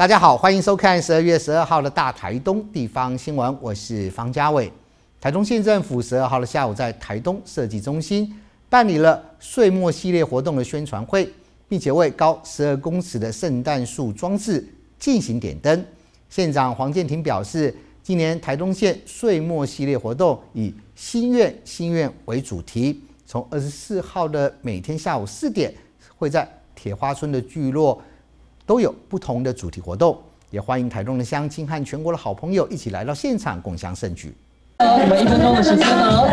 大家好，欢迎收看12月12号的大台东地方新闻，我是方家伟。台东县政府12号的下午在台东设计中心办理了岁末系列活动的宣传会，并且为高12公尺的圣诞树装置进行点灯。县长黄建庭表示，今年台东县岁末系列活动以心愿为主题，从24号的每天下午4点，会在铁花村的聚落都有不同的主题活动，也欢迎台东的乡亲和全国的好朋友一起来到现场共襄盛举。 我们1分钟的时间哦。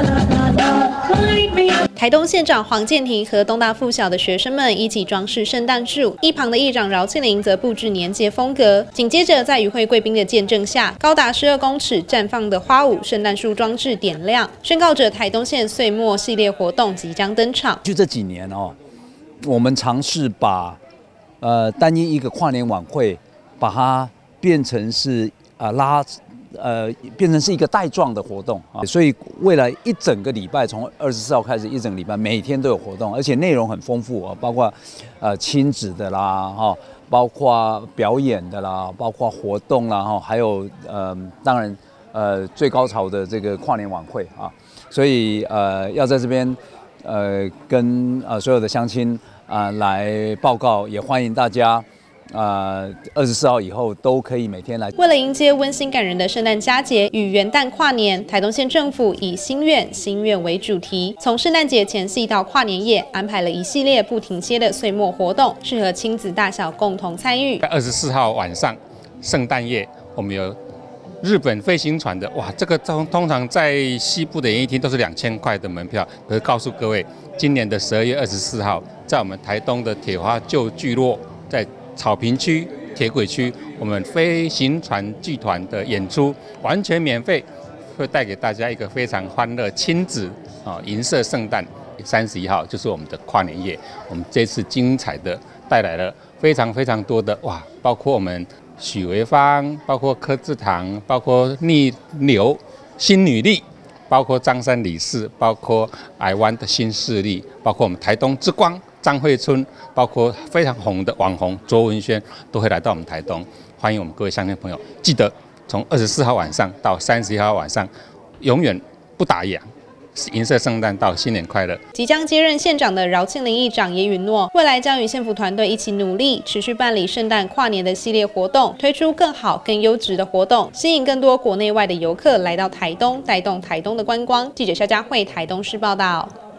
台东县长黄建庭和东大附小的学生们一起装饰圣诞树，一旁的议长饶庆林则布置年节风格。紧接着，在与会贵宾的见证下，高达12公尺绽放的花舞圣诞树装置点亮，宣告着台东县岁末系列活动即将登场。 就这几年哦，我们尝试把单一一个跨年晚会，把它变成是变成是一个带状的活动啊，所以未来一整个礼拜，从24号开始，一整个礼拜每天都有活动，而且内容很丰富啊，包括亲子的啦，哈，包括表演的啦，包括活动啦，哈，还有当然最高潮的这个跨年晚会啊，所以要在这边跟所有的乡亲来报告，也欢迎大家。24号以后都可以每天来。 为了迎接温馨感人的圣诞佳节与元旦跨年，台东县政府以心愿为主题，从圣诞节前夕到跨年夜，安排了一系列不停歇的岁末活动，适合亲子大小共同参与。 24号晚上，圣诞夜，我们有日本飞行船的，哇，这个通常在西部的演艺厅都是2000块的门票，可是告诉各位，今年的12月24号，在我们台东的铁花旧聚落，在草坪区、铁轨区，我们飞行船剧团的演出完全免费，会带给大家一个非常欢乐亲子银色圣诞。31号就是我们的跨年夜，我们这次精彩的带来了非常多的哇，包括我们许维芳，包括柯志堂，包括逆流新女力，包括张山理事，包括台湾的新势力，包括我们台东之光张惠春，包括非常红的网红卓文萱都会来到我们台东，欢迎我们各位乡亲朋友，记得从24号晚上到31号晚上，永远不打烊，银色圣诞到新年快乐。 即将接任县长的饶庆林议长也允诺，未来将与县府团队一起努力，持续办理圣诞跨年的系列活动，推出更好、更优质的活动，吸引更多国内外的游客来到台东，带动台东的观光。记者肖佳慧台东市报道。